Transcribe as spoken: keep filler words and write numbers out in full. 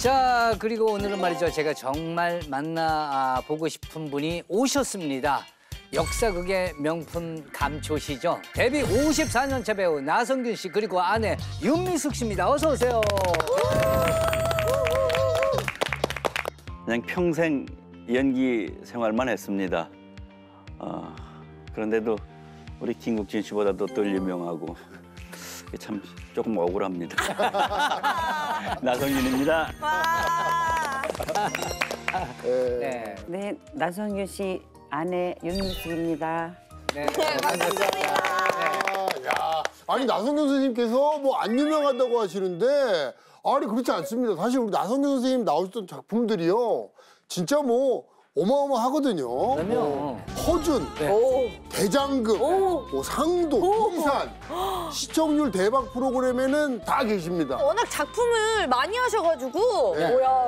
자, 그리고 오늘은 말이죠. 제가 정말 만나보고 싶은 분이 오셨습니다. 역사극의 명품 감초시죠. 데뷔 오십사 년차 배우 나성균 씨 그리고 아내 윤미숙 씨입니다. 어서 오세요. 그냥 평생 연기 생활만 했습니다. 어, 그런데도 우리 김국진 씨보다도 덜 유명하고 참 조금 억울합니다. 나성균입니다. 네. 네, 나성균 씨 아내 윤미숙입니다. 네. 반갑습니다. 아, 야, 아니 나성균 선생님께서 뭐 안 유명하다고 하시는데 아니 그렇지 않습니다. 사실 우리 나성균 선생님 나오셨던 작품들이요, 진짜 뭐 어마어마하거든요. 그러면 뭐, 허준, 네. 대장금, 뭐 상도, 이산 시청률 대박 프로그램에는 다 계십니다. 워낙 작품을 많이 하셔가지고 네. 뭐야